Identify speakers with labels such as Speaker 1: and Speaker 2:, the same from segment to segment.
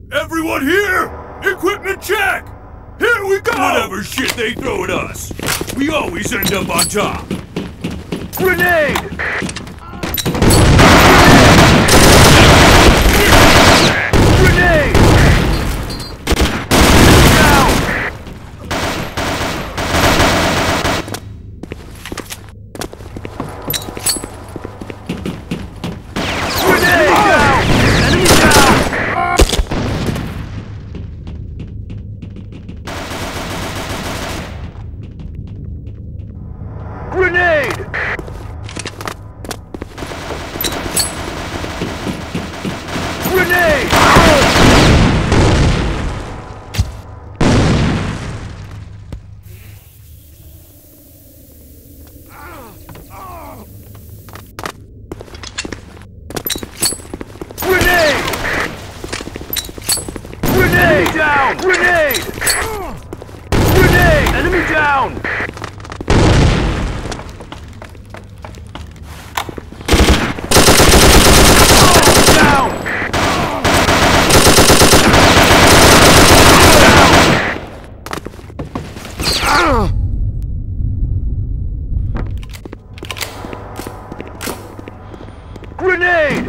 Speaker 1: Everyone here! Equipment check! Here we go! Whatever shit they throw at us, we always end up on top.
Speaker 2: Grenade! Grenade! Down! Grenade down! Enemy down! Grenade! Grenade! Grenade! Grenade down! Grenade! Grenade! Enemy down! Down! Grenade!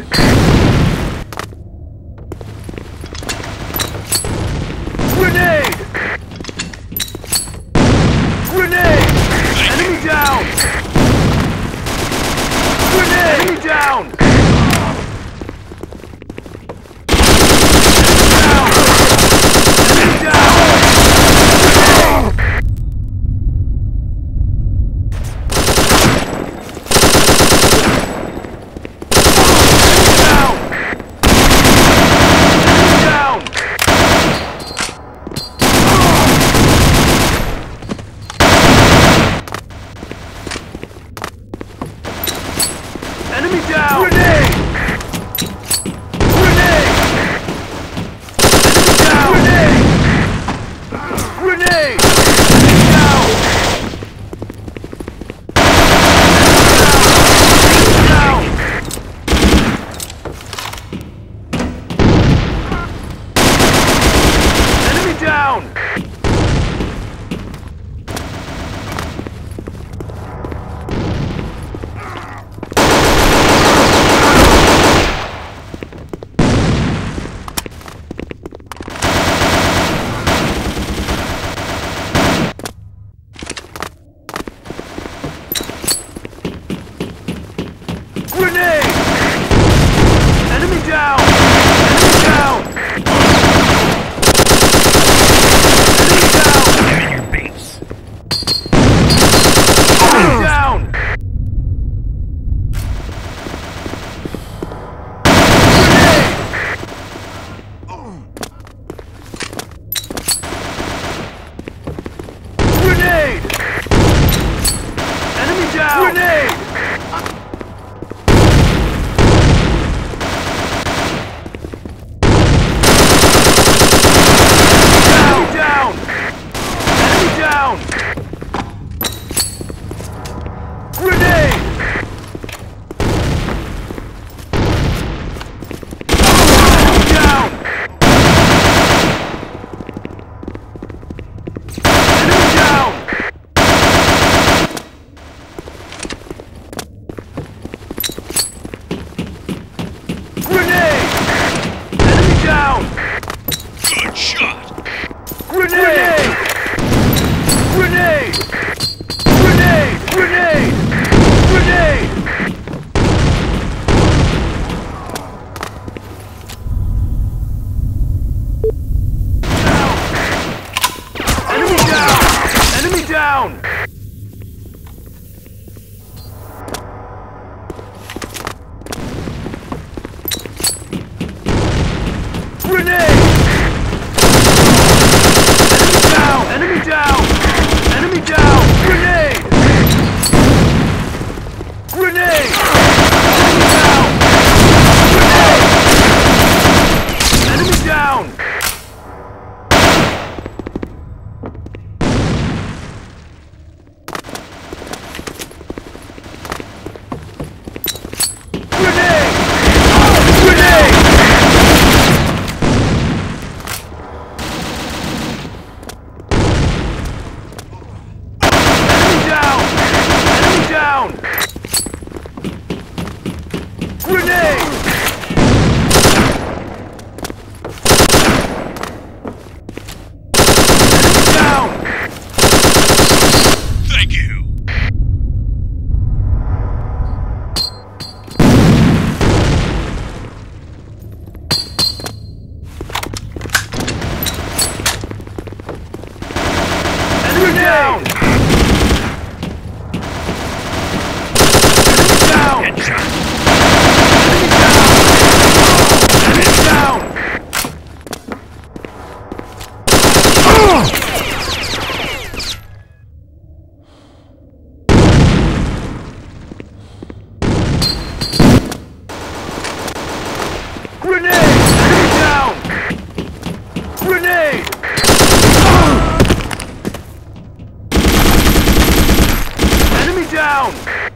Speaker 2: Grenade! Grenade! Enemy down! Grenade! Enemy down! Enemy down! Enemy down! Grenade! Grenade! Enemy down! Grenade! Grenade! Enemy down! Down! Enemy down! Grenade! Enemy down! Grenade! Enemy down!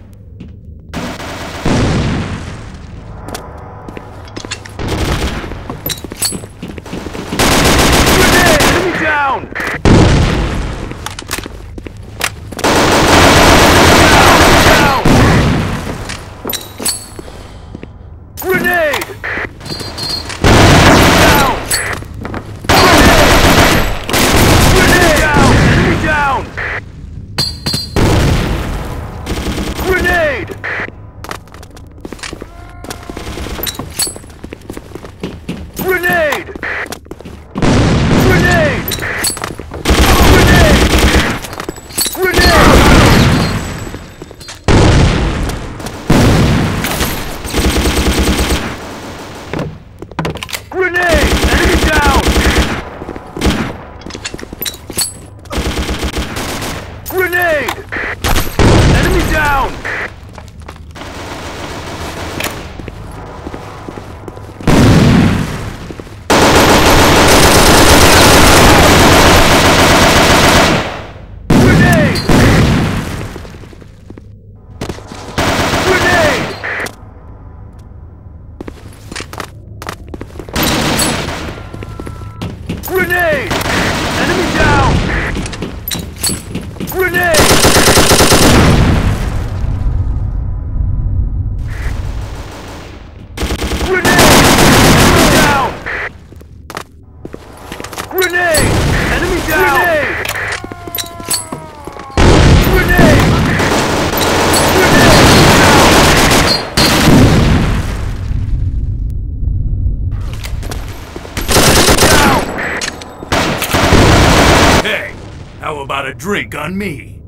Speaker 2: Grenade! Enemy down! Down! Grenade! Down! Grenade! Down! Enemy down! Grenade! Grenade! Grenade! Grenade! Grenade! Grenade! Enemy down! Grenade! Enemy down! Grenade! Grenade! Grenade! Enemy down! Grenade! Grenade! Enemy down! Grenade! Enemy down! Grenade!
Speaker 1: Hey, how about a drink on me?